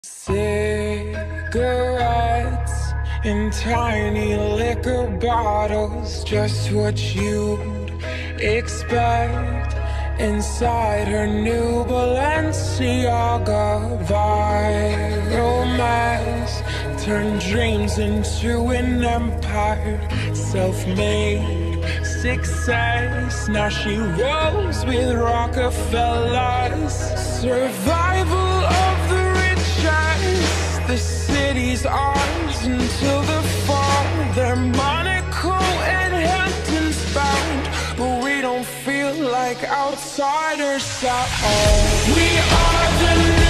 Cigarettes in tiny liquor bottles, just what you'd expect inside her new Balenciaga. Viral mass turned dreams into an empire, self-made success. Now she rolls with Rockefellers. Survival of the richest, the city's ours until the fall. They're Monaco and Hamptons bound, but we don't feel like outsiders at all. We are the